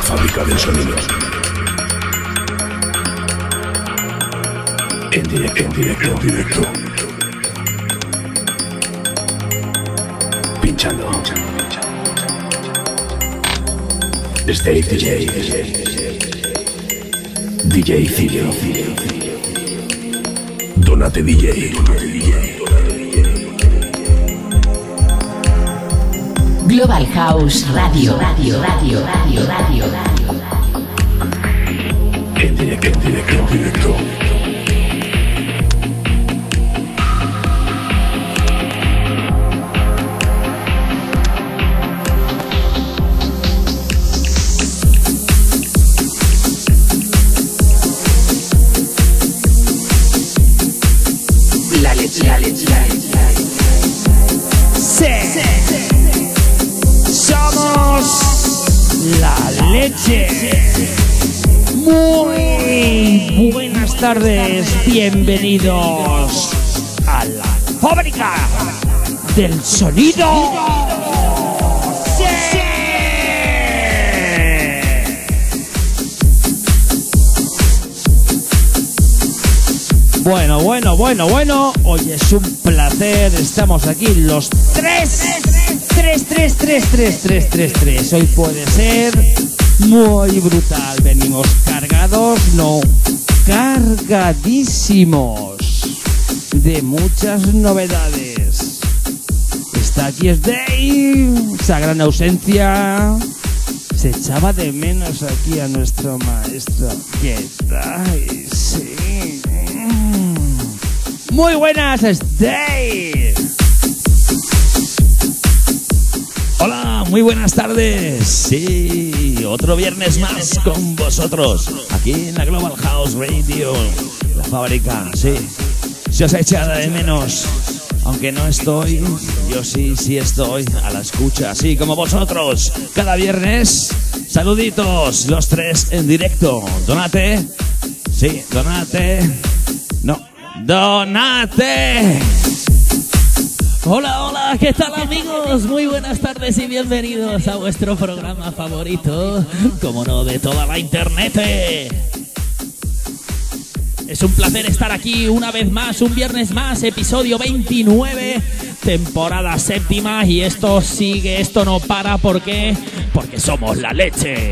fábrica del sonido. En directo. Pinchando. State DJ Cilio. Donate DJ. Global House Radio. En directo. La leche. Somos la leche. Muy buenas tardes, bienvenidos a la fábrica del sonido. Bueno. Hoy es un placer. Estamos aquí los tres. Hoy puede ser muy brutal. Venimos cargados, no, cargadísimos de muchas novedades. Está aquí Dave, esa gran ausencia. Se echaba de menos aquí a nuestro maestro. ¿Qué tal? Sí. Muy buenas, Dave. Hola, muy buenas tardes. Sí, otro viernes más con vosotros, aquí en la Global House Radio, la fábrica, sí. Si os he echado de menos, aunque no estoy, yo sí estoy a la escucha, así como vosotros. Cada viernes, saluditos, los tres en directo. Donate, sí, Donate. Hola, ¿qué tal amigos? Muy buenas tardes y bienvenidos a vuestro programa favorito, como no, de toda la internet. Es un placer estar aquí una vez más, un viernes más, episodio 29, temporada séptima, y esto sigue, esto no para, ¿por qué? Porque somos la leche.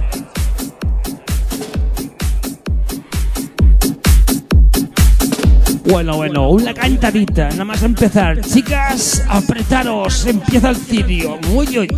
Bueno, una cantadita, nada más empezar. Chicas, apretaros, empieza el cirio. ¡Uy!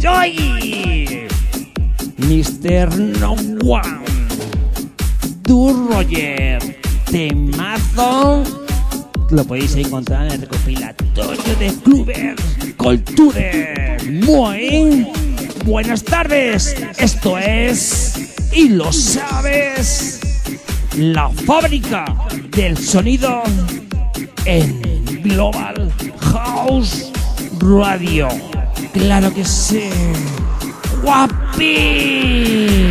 Mr. No One, Du Roger, temazo. Lo podéis encontrar en el recopilatorio de Clubber Culture. Muy buenas tardes. Esto es, y lo sabes, la fábrica del sonido en Global House Radio. Claro que sí. ¡Guapi!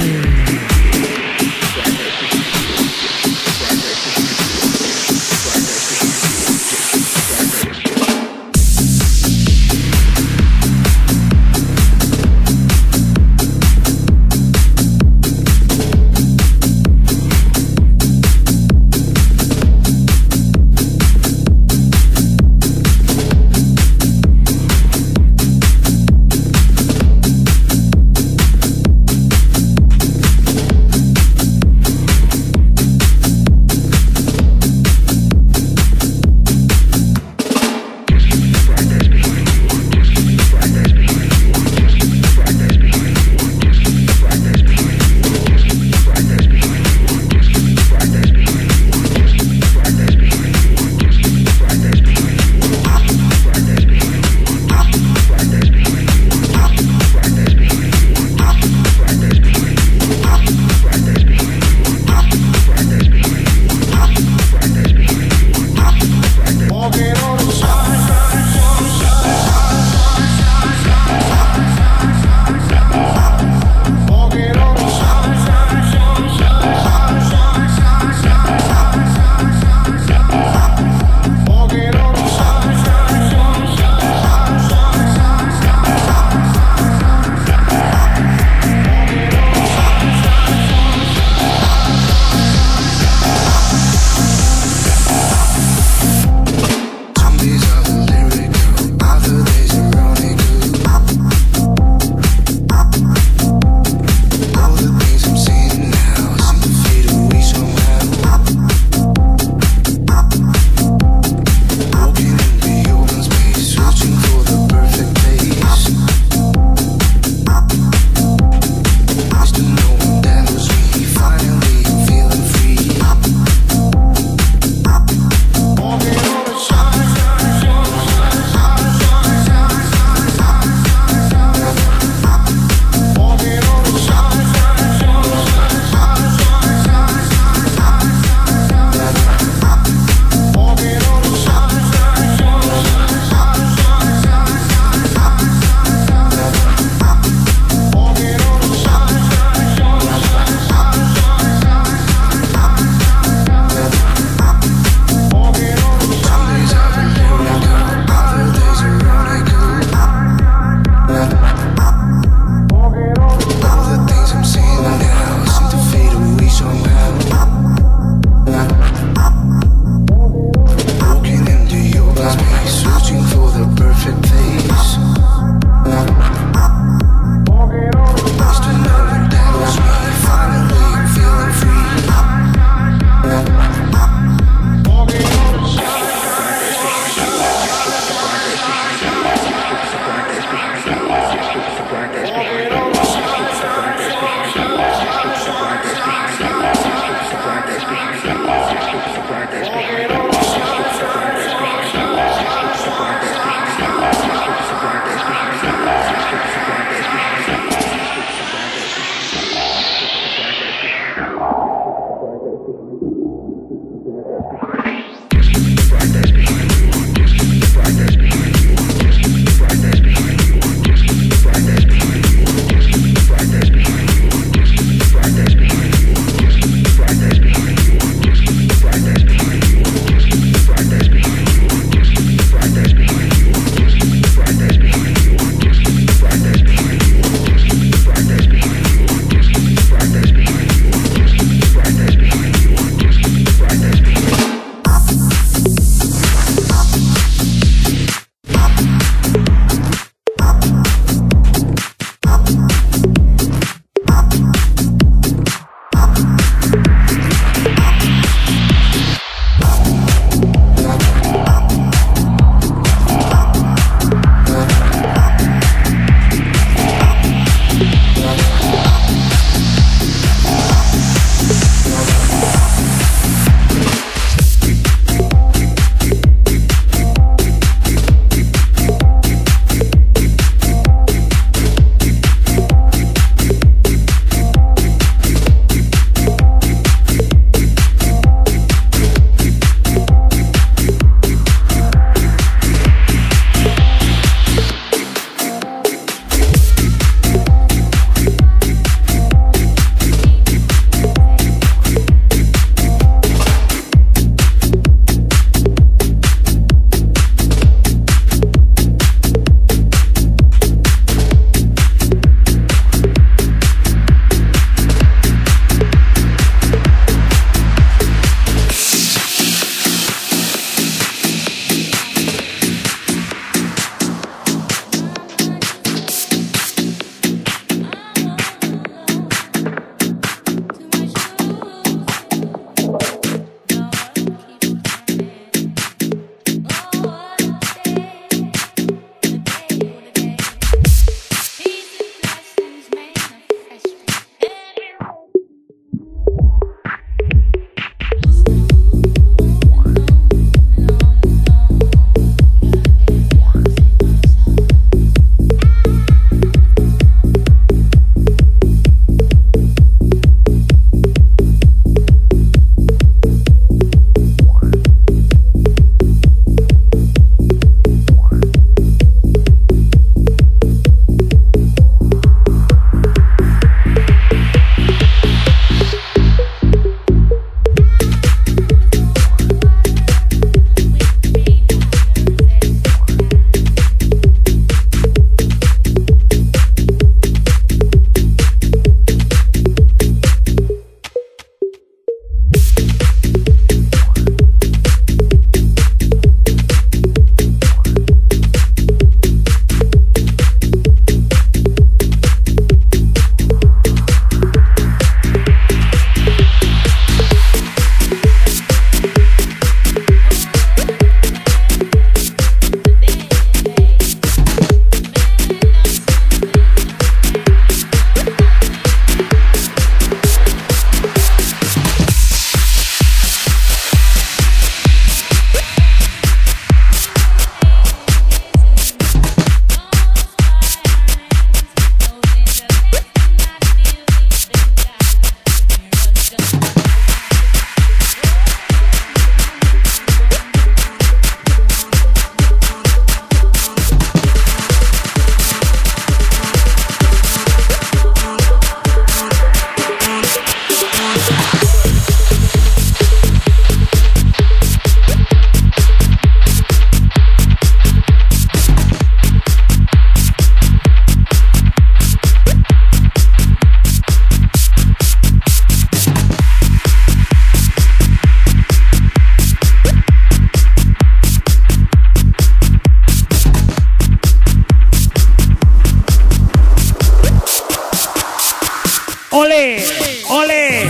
¡Ole! ¡Ole!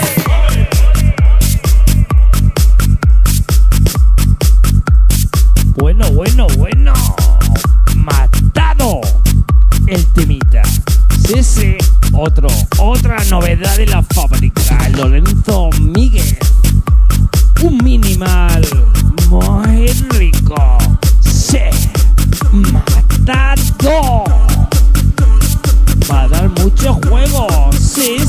Bueno. Matado el temita. Sí. Otra novedad de la fábrica. Lorenzo Míguez. Un minimal muy rico. Sí. Matado. Va a dar mucho juego. Sí.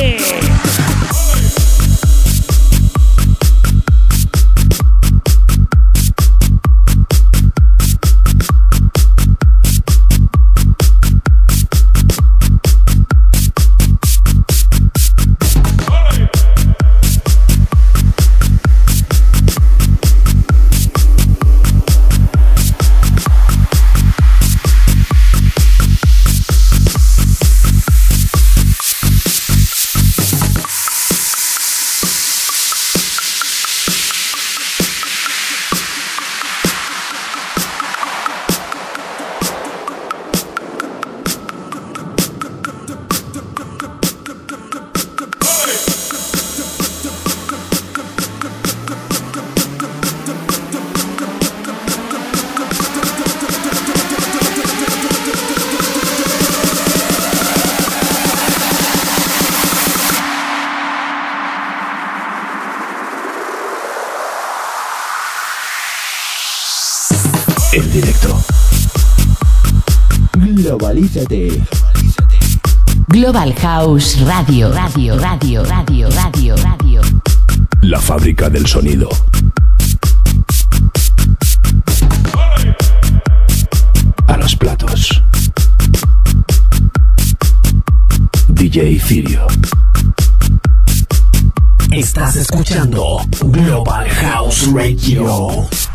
En directo. Globalízate. Global House Radio. La fábrica del sonido. A los platos. DJ Cirio. Estás escuchando Global House Radio.